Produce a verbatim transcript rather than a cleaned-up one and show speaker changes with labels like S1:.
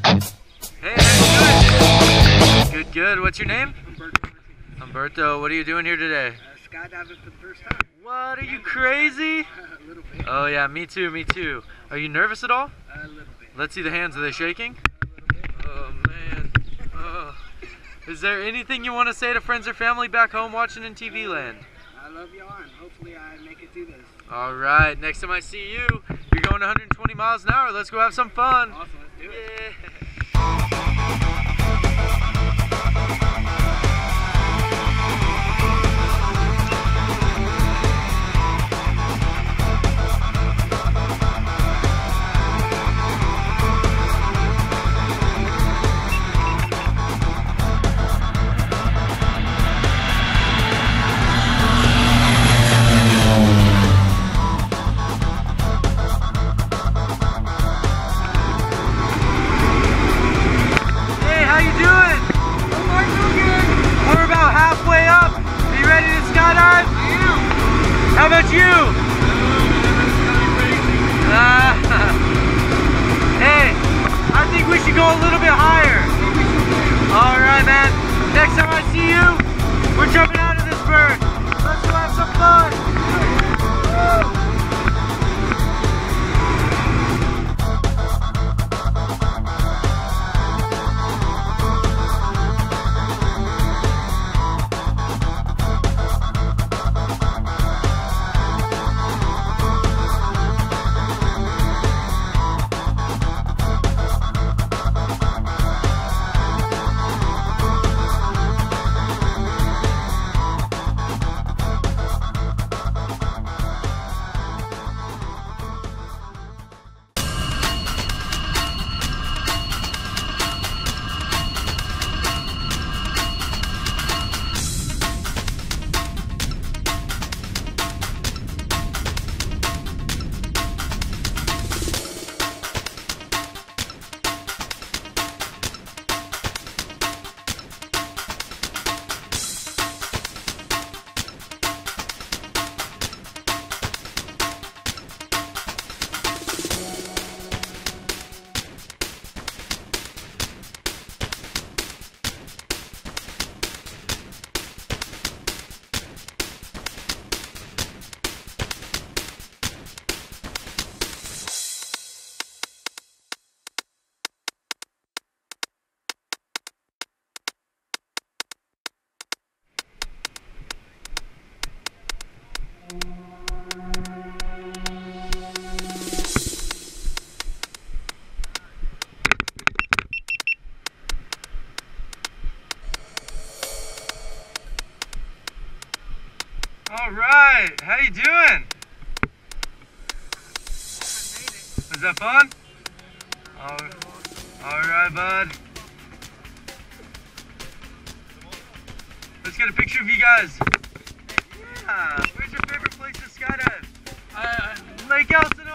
S1: Hey, how you doing? Good, good. What's your name?
S2: Humberto.
S1: Humberto, what are you doing here today?
S2: Uh, skydiving for the first time.
S1: What, are you crazy?
S2: A little bit.
S1: Oh yeah, me too, me too. Are you nervous at all?
S2: A little bit.
S1: Let's see the hands, are they shaking?
S2: A little bit.
S1: Oh man. Oh. Is there anything you want to say to friends or family back home watching in T V land?
S2: I love y'all and hopefully I make it through this.
S1: Alright, next time I see you, you're going one hundred twenty miles an hour. Let's go have some fun.
S2: Awesome, let's do it.
S1: Yeah. How about you? Uh, hey, I think we should go a little bit higher. Alright, man. Next time I see you, we're jumping out of this bird. Let's go have some fun. Woo! All right, how you doing? Was that fun? All, all right, bud. Let's get a picture of you guys. Yeah, where's your favorite place to skydive? Uh, Lake Elsinore.